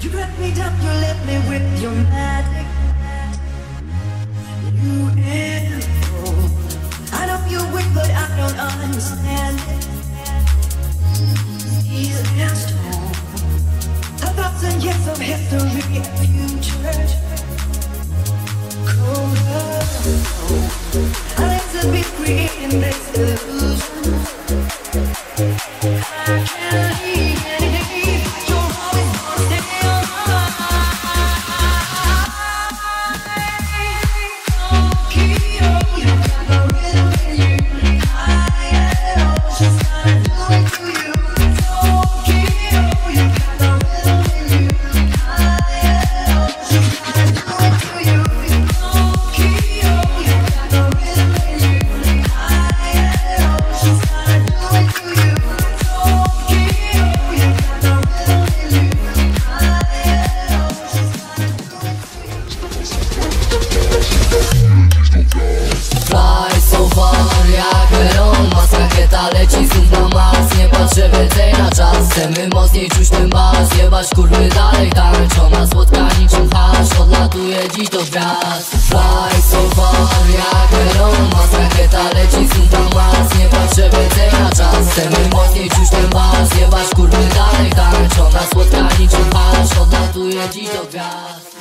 You got me down, you left me with your magic. You info. I know you're weak, but I don't understand it. Easy and strong. 1,000 years of history and future. Colder. I like to be free in this illusion. I can't leave. You're always gonna stay on. Chcemy mocniej czuć ten bas, jebać kurwy dalej tańczona słodka niczym hasz, odlatuje dziś do gwiazd. Fly so far jak Elon Musk, rakieta leci znów na Mars, nie patrzę więcej na czas. Chcemy mocniej czuć ten bas, jebać kurwy dalej tańczona słodka niczym hasz, odlatuje dziś do gwiazd.